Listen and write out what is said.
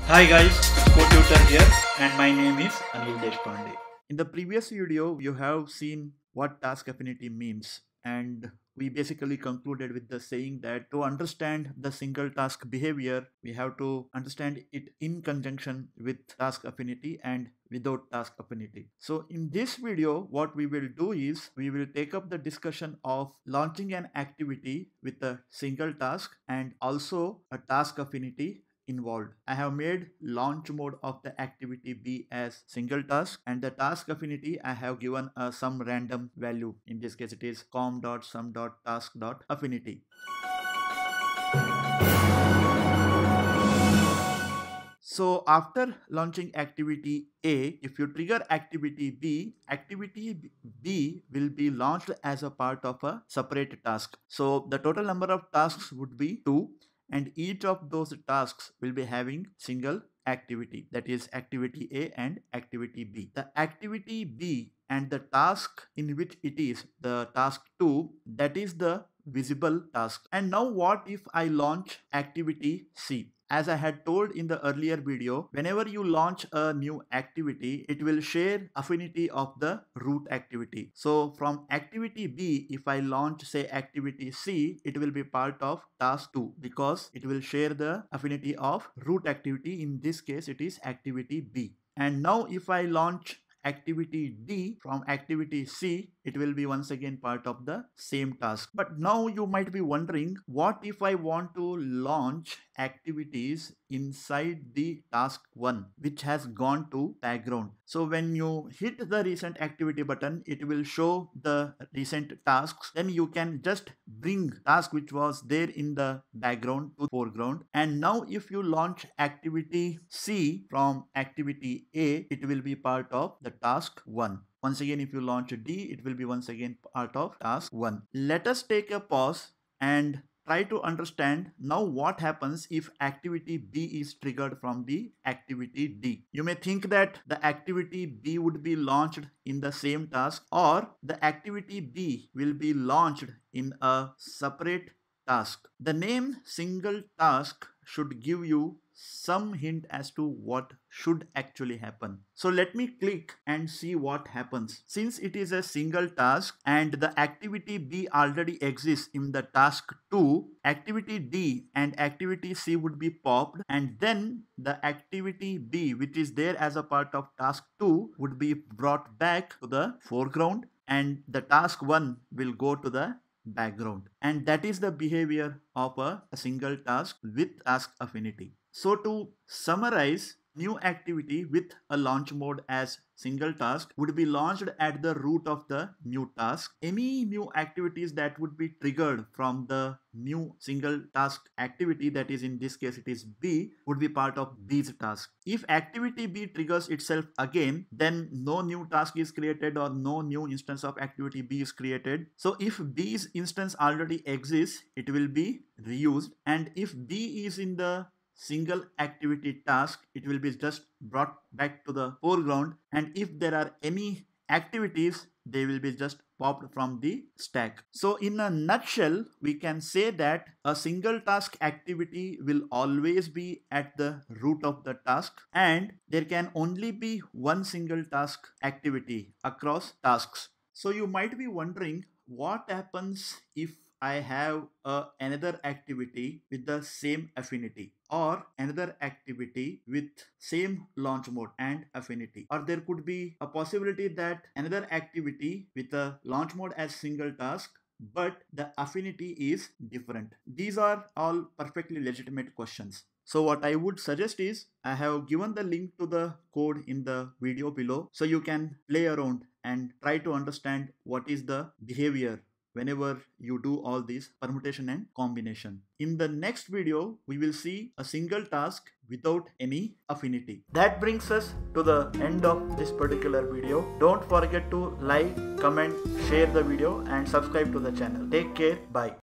Hi guys, CodeTutor here and my name is Anil Deshpande. In the previous video, you have seen what task affinity means, and we basically concluded with the saying that to understand the single task behavior, we have to understand it in conjunction with task affinity and without task affinity. So in this video, what we will do is we will take up the discussion of launching an activity with a single task and also a task affinity involved. I have made launch mode of the activity be as single task, and the task affinity I have given some random value. In this case it is com.sum.task.affinity. So after launching activity A, if you trigger activity B will be launched as a part of a separate task. So the total number of tasks would be 2, and each of those tasks will be having single activity, that is activity A and activity B. The activity B and the task in which it is, the task 2, that is the visible task. And now what if I launch activity C? As I had told in the earlier video, whenever you launch a new activity, it will share affinity of the root activity. So from activity B, if I launch say activity C, it will be part of task 2 because it will share the affinity of root activity. In this case, it is activity B. And now if I launch activity D from activity C, it will be once again part of the same task. But now you might be wondering, what if I want to launch activities inside the task 1 which has gone to background? So when you hit the recent activity button, it will show the recent tasks. Then you can just bring task which was there in the background to foreground. And now if you launch activity C from activity A, it will be part of the task 1. Once again, if you launch D, it will be once again part of task 1. Let us take a pause and try to understand now what happens if activity B is triggered from the activity D. You may think that the activity B would be launched in the same task, or the activity B will be launched in a separate task. The name single task should give you some hint as to what should actually happen. So let me click and see what happens. Since it is a single task and the activity B already exists in the task 2, activity D and activity C would be popped, and then the activity B, which is there as a part of task 2, would be brought back to the foreground, and the task 1 will go to the background. And that is the behavior of a single task with task affinity. So to summarize, new activity with a launch mode as single task would be launched at the root of the new task. Any new activities that would be triggered from the new single task activity, that is in this case it is B, would be part of B's task. If activity B triggers itself again, then no new task is created or no new instance of activity B is created. So if B's instance already exists, it will be reused, and if B is in the single activity task, it will be just brought back to the foreground, and if there are any activities, they will be just popped from the stack. So in a nutshell, we can say that a single task activity will always be at the root of the task, and there can only be one single task activity across tasks. So you might be wondering, what happens if I have another activity with the same affinity, or another activity with same launch mode and affinity? Or there could be a possibility that another activity with a launch mode as single task, but the affinity is different. These are all perfectly legitimate questions. So what I would suggest is, I have given the link to the code in the video below, so you can play around and try to understand what is the behavior whenever you do all these permutation and combination. In the next video, we will see a single task without any affinity. That brings us to the end of this particular video. Don't forget to like, comment, share the video and subscribe to the channel. Take care. Bye.